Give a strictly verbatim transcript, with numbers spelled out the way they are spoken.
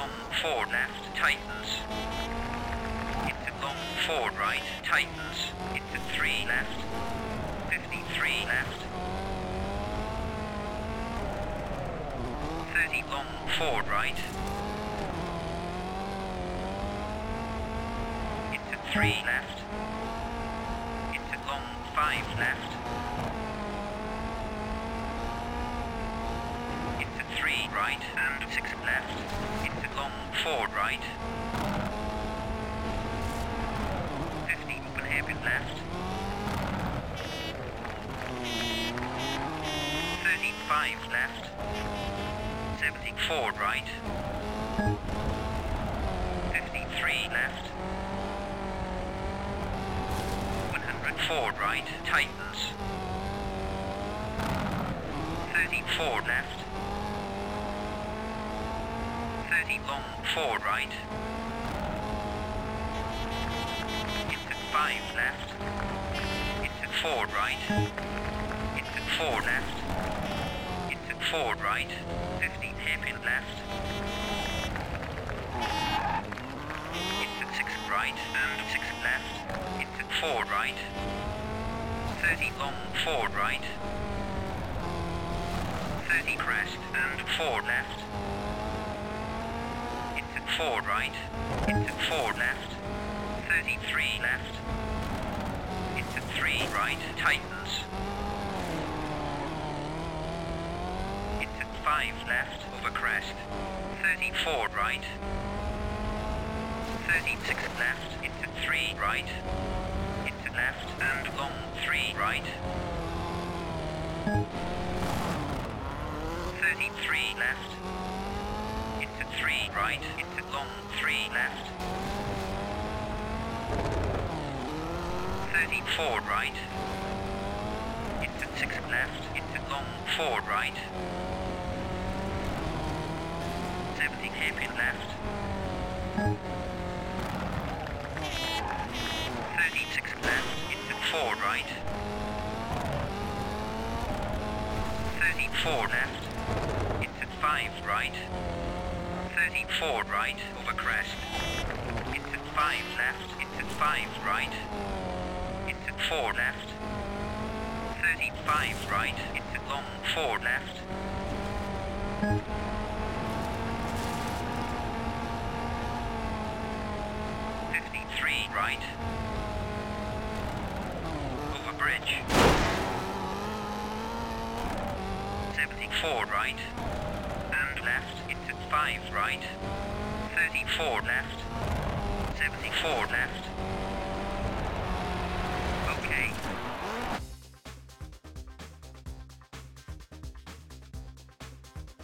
long forward left, tightens. Into long forward right, tightens. Into three left. fifty-three left. thirty long forward right. Into three left. Into long five left. Into three right and six left. Into long forward right. fifty open hairpin left. thirty-five left. seventy forward right. fifty-three left. one hundred forward right, tightens. thirty forward left. thirty long forward right. Into five left. Into forward right. Into four left. Into forward right. fifty hairpin left. Into six right and six left. Into forward right. thirty long forward right. thirty crest and forward left. Into forward right. Into forward left. thirty-three left. Into three right, tightens. Into five left, over crest. thirty forward right. thirty-six left, into three right. Into left and long three right. thirty-three left. Into three right, into long three left. thirty forward right. Into six left, into long forward right. seventy hairpin left. thirty-six left, into forward right. thirty forward left. Into five right. thirty forward right, over crest. Into five left, into five right. Into four left. thirty-five right, into long forward left. fifty-three right. Over bridge. seventy forward right. And left, into five right. thirty forward left. seventy forward left.